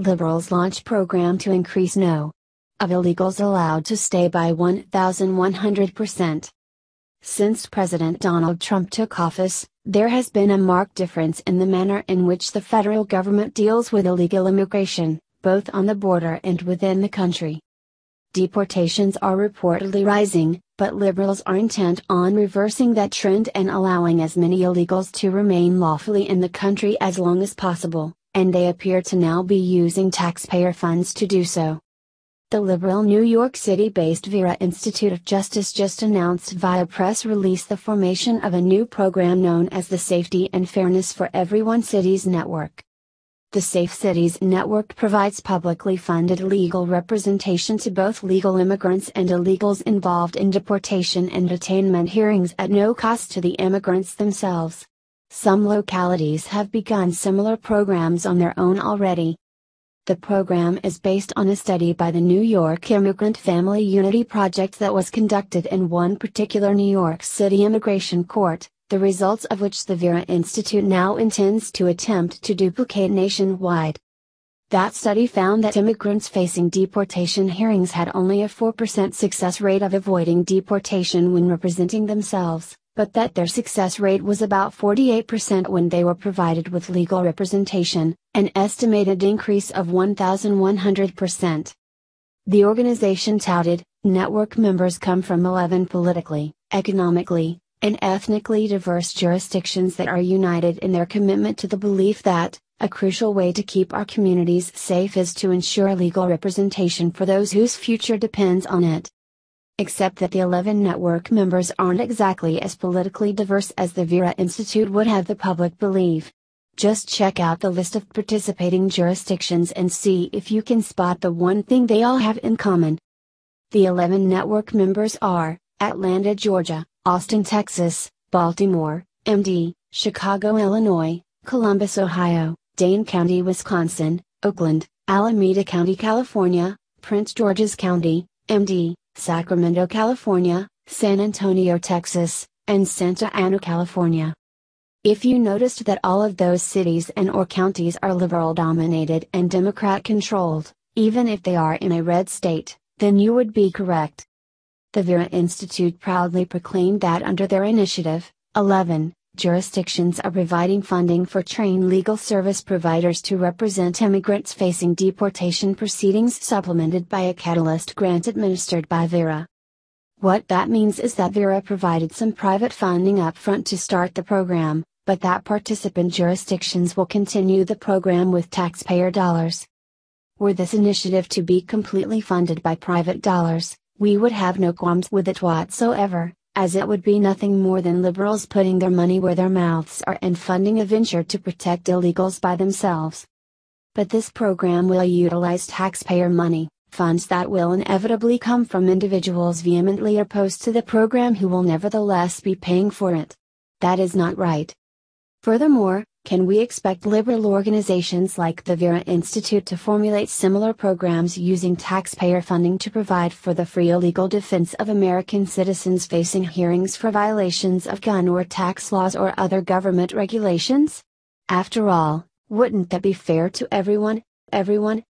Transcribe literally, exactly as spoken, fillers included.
Liberals launch program to increase no. of illegals allowed to stay by one thousand one hundred percent. Since President Donald Trump took office, there has been a marked difference in the manner in which the federal government deals with illegal immigration, both on the border and within the country. Deportations are reportedly rising, but liberals are intent on reversing that trend and allowing as many illegals to remain lawfully in the country as long as possible, and they appear to now be using taxpayer funds to do so. The liberal New York City-based Vera Institute of Justice just announced via press release the formation of a new program known as the Safety and Fairness for Everyone Cities Network. The Safe Cities Network provides publicly funded legal representation to both legal immigrants and illegals involved in deportation and detainment hearings at no cost to the immigrants themselves. Some localities have begun similar programs on their own already. The program is based on a study by the New York Immigrant Family Unity Project that was conducted in one particular New York City immigration court, the results of which the Vera Institute now intends to attempt to duplicate nationwide. That study found that immigrants facing deportation hearings had only a four percent success rate of avoiding deportation when representing themselves, but that their success rate was about forty-eight percent when they were provided with legal representation, an estimated increase of one thousand one hundred percent. The organization touted, network members come from eleven politically, economically, and ethnically diverse jurisdictions that are united in their commitment to the belief that, a crucial way to keep our communities safe is to ensure legal representation for those whose future depends on it. Except that the eleven network members aren't exactly as politically diverse as the Vera Institute would have the public believe. Just check out the list of participating jurisdictions and see if you can spot the one thing they all have in common. The eleven network members are Atlanta, Georgia, Austin, Texas, Baltimore, M D, Chicago, Illinois, Columbus, Ohio, Dane County, Wisconsin, Oakland, Alameda County, California, Prince George's County, M D, Sacramento, California, San Antonio, Texas, and Santa Ana, California. If you noticed that all of those cities and or counties are liberal dominated and Democrat controlled, even if they are in a red state, then you would be correct. The Vera Institute proudly proclaimed that under their initiative, eleven jurisdictions are providing funding for trained legal service providers to represent immigrants facing deportation proceedings, supplemented by a catalyst grant administered by Vera. What that means is that Vera provided some private funding up front to start the program, but that participant jurisdictions will continue the program with taxpayer dollars. Were this initiative to be completely funded by private dollars, we would have no qualms with it whatsoever, as it would be nothing more than liberals putting their money where their mouths are and funding a venture to protect illegals by themselves. But this program will utilize taxpayer money, funds that will inevitably come from individuals vehemently opposed to the program who will nevertheless be paying for it. That is not right. Furthermore, can we expect liberal organizations like the Vera Institute to formulate similar programs using taxpayer funding to provide for the free legal defense of American citizens facing hearings for violations of gun or tax laws or other government regulations? After all, wouldn't that be fair to everyone? Everyone,